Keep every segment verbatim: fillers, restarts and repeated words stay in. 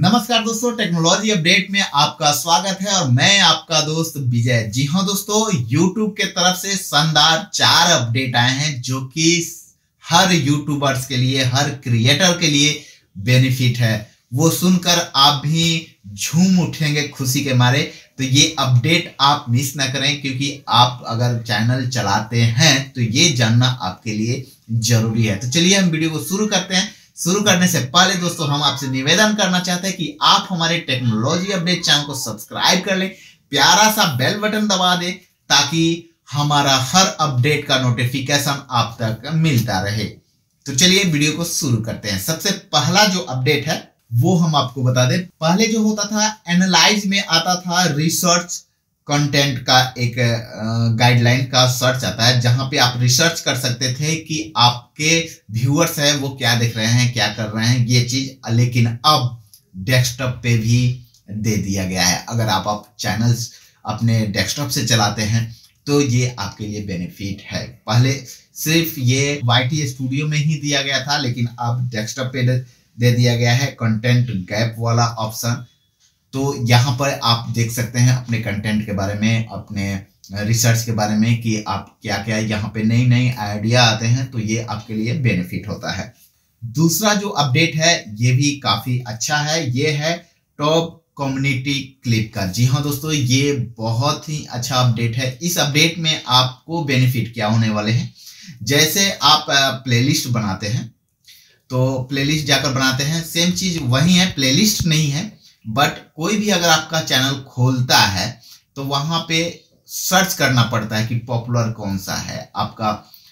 नमस्कार दोस्तों, technology update में आपका स्वागत है और मैं आपका दोस्त विजय। जी हाँ दोस्तों, YouTube के तरफ से शानदार चार अपडेट आए हैं जो कि हर यूट्यूबर्स के लिए, हर क्रिएटर के लिए बेनिफिट है। वो सुनकर आप भी झूम उठेंगे खुशी के मारे। तो ये अपडेट आप मिस ना करें, क्योंकि आप अगर चैनल चलाते हैं तो ये जानना आपके लिए जरूरी है। तो चलिए हम वीडियो को शुरू करते हैं। शुरू करने से पहले दोस्तों हम आपसे निवेदन करना चाहते हैं कि आप हमारे टेक्नोलॉजी अपडेट चैनल को सब्सक्राइब कर लें, प्यारा सा बेल बटन दबा दें ताकि हमारा हर अपडेट का नोटिफिकेशन आप तक मिलता रहे। तो चलिए वीडियो को शुरू करते हैं। सबसे पहला जो अपडेट है वो हम आपको बता दें। पहले जो होता था एनालाइज में आता था रिसर्च कंटेंट का एक गाइडलाइन का सर्च आता है, जहां पे आप रिसर्च कर सकते थे कि आपके व्यूअर्स हैं वो क्या देख रहे हैं, क्या कर रहे हैं, ये चीज। लेकिन अब डेस्कटॉप पे भी दे दिया गया है। अगर आप आप चैनल्स अपने डेस्कटॉप से चलाते हैं तो ये आपके लिए बेनिफिट है। पहले सिर्फ ये वाईटी स्टूडियो में ही दिया गया था, लेकिन अब डेस्कटॉप पे दे दिया गया है कंटेंट गैप वाला ऑप्शन। तो यहाँ पर आप देख सकते हैं अपने कंटेंट के बारे में, अपने रिसर्च के बारे में कि आप क्या क्या यहाँ पे नई नई आइडिया आते हैं, तो ये आपके लिए बेनिफिट होता है। दूसरा जो अपडेट है ये भी काफी अच्छा है, ये है टॉप कम्युनिटी क्लिप का। जी हाँ दोस्तों, ये बहुत ही अच्छा अपडेट है। इस अपडेट में आपको बेनिफिट क्या होने वाले हैं, जैसे आप प्लेलिस्ट बनाते हैं तो प्लेलिस्ट जाकर बनाते हैं, सेम चीज वही है, प्लेलिस्ट नहीं है, बट कोई भी अगर आपका चैनल खोलता है तो वहां पे सर्च करना पड़ता है कि पॉपुलर कौन सा है, आपका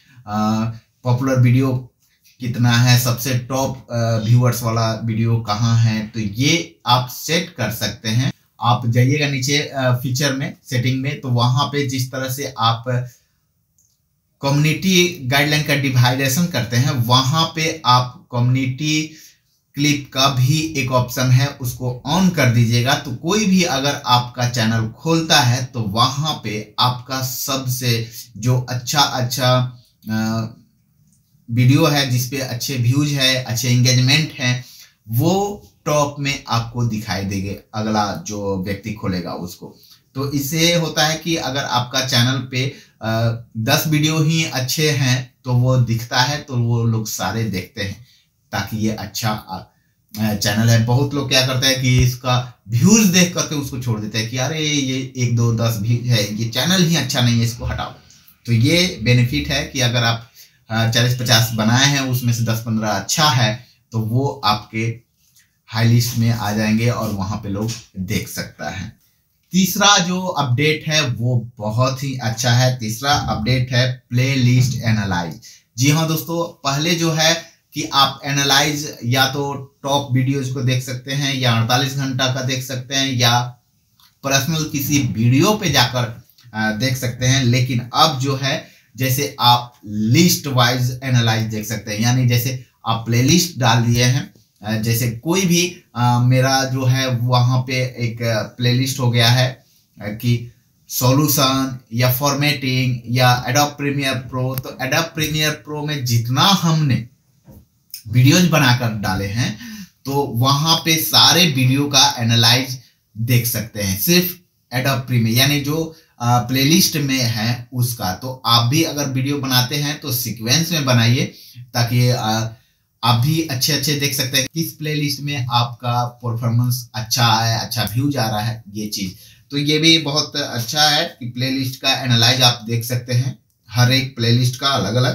पॉपुलर वीडियो कितना है, सबसे टॉप व्यूअर्स वाला वीडियो कहाँ है। तो ये आप सेट कर सकते हैं। आप जाइएगा नीचे फीचर में, सेटिंग में, तो वहां पे जिस तरह से आप कम्युनिटी गाइडलाइन का डिवाइडेशन करते हैं, वहां पे आप कम्युनिटी क्लिप का भी एक ऑप्शन है, उसको ऑन कर दीजिएगा। तो कोई भी अगर आपका चैनल खोलता है तो वहां पे आपका सबसे जो अच्छा अच्छा वीडियो है, जिसपे अच्छे व्यूज है, अच्छे एंगेजमेंट है, वो टॉप में आपको दिखाई देंगे अगला जो व्यक्ति खोलेगा उसको। तो इससे होता है कि अगर आपका चैनल पे आ, दस वीडियो ही अच्छे हैं तो वो दिखता है, तो वो लोग सारे देखते हैं, ताकि ये अच्छा चैनल है। बहुत लोग क्या करते हैं कि इसका व्यूज देख करके उसको छोड़ देते हैं कि अरे ये एक दो दस भी है, ये चैनल ही अच्छा नहीं है, इसको हटाओ। तो ये बेनिफिट है कि अगर आप चालीस पचास बनाए हैं, उसमें से दस पंद्रह अच्छा है, तो वो आपके हाई लिस्ट में आ जाएंगे और वहां पे लोग देख सकता है। तीसरा जो अपडेट है वो बहुत ही अच्छा है। तीसरा अपडेट है प्ले लिस्ट एनालाइज। जी हाँ दोस्तों, पहले जो है कि आप एनालाइज या तो टॉप वीडियोज को देख सकते हैं, या अड़तालीस घंटा का देख सकते हैं, या पर्सनल किसी वीडियो पे जाकर देख सकते हैं। लेकिन अब जो है जैसे आप लिस्ट वाइज एनालाइज देख सकते हैं, यानी जैसे आप प्लेलिस्ट डाल दिए हैं, जैसे कोई भी आ, मेरा जो है वहां पे एक प्लेलिस्ट हो गया है कि सॉल्यूशन या फॉर्मेटिंग या एडोब प्रीमियर प्रो। तो एडोब प्रीमियर प्रो में जितना हमने वीडियोज बनाकर डाले हैं, तो वहां पे सारे वीडियो का एनालाइज देख सकते हैं, सिर्फ एडोब प्रीमियर, यानी जो प्लेलिस्ट में है उसका। तो आप भी अगर वीडियो बनाते हैं तो सीक्वेंस में बनाइए, ताकि आ, आप भी अच्छे अच्छे देख सकते हैं किस प्लेलिस्ट में आपका परफॉर्मेंस अच्छा है, अच्छा व्यूज आ रहा है, ये चीज। तो ये भी बहुत अच्छा है कि प्लेलिस्ट का एनालाइज आप देख सकते हैं, हर एक प्लेलिस्ट का अलग अलग।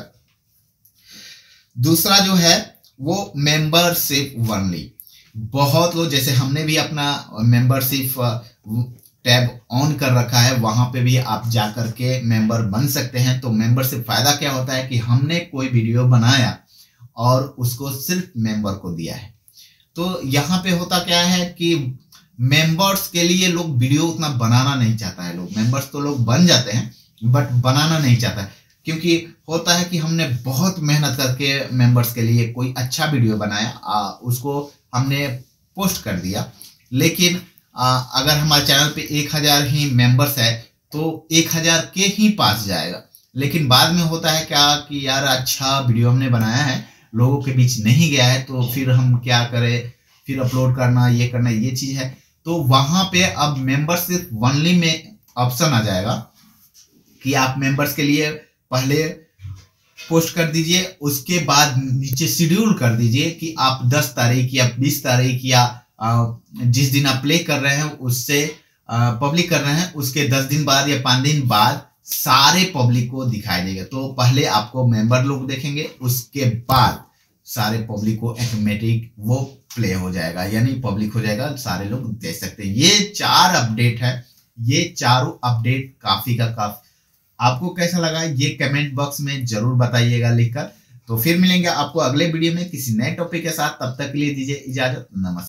दूसरा जो है वो मेंबरशिप ओनली। बहुत लोग, जैसे हमने भी अपना मेंबरशिप टैब ऑन कर रखा है, वहां पे भी आप जा करके मेंबर बन सकते हैं। तो मेंबरशिप फायदा क्या होता है कि हमने कोई वीडियो बनाया और उसको सिर्फ मेंबर को दिया है। तो यहाँ पे होता क्या है कि मेंबर्स के लिए लोग वीडियो उतना बनाना नहीं चाहता है। लोग मेंबर्स तो लोग बन जाते हैं बट बनाना नहीं चाहता है, क्योंकि होता है कि हमने बहुत मेहनत करके मेंबर्स के लिए कोई अच्छा वीडियो बनाया, आ, उसको हमने पोस्ट कर दिया, लेकिन आ, अगर हमारे चैनल पे एक हजार ही मेंबर्स है तो एक हजार के ही पास जाएगा। लेकिन बाद में होता है क्या कि यार अच्छा वीडियो हमने बनाया है, लोगों के बीच नहीं गया है, तो फिर हम क्या करें, फिर अपलोड करना, ये करना, ये चीज है। तो वहां पे अब मेंबरशिप ओनली में ऑप्शन आ जाएगा कि आप मेंबर्स के लिए पहले पोस्ट कर दीजिए, उसके बाद नीचे शेड्यूल कर दीजिए कि आप दस तारीख या बीस तारीख या जिस दिन आप प्ले कर रहे हैं उससे पब्लिक कर रहे हैं उसके दस दिन बाद या पाँच दिन बाद सारे पब्लिक को दिखाई देगा। तो पहले आपको मेंबर लोग देखेंगे, उसके बाद सारे पब्लिक को ऑटोमेटिक वो प्ले हो जाएगा, यानी पब्लिक हो जाएगा, सारे लोग देख सकते हैं। ये चार अपडेट है, ये चारों अपडेट काफी का काफी। आपको कैसा लगा ये कमेंट बॉक्स में जरूर बताइएगा लिखकर। तो फिर मिलेंगे आपको अगले वीडियो में किसी नए टॉपिक के साथ, तब तक के लिए दीजिए इजाजत, नमस्कार।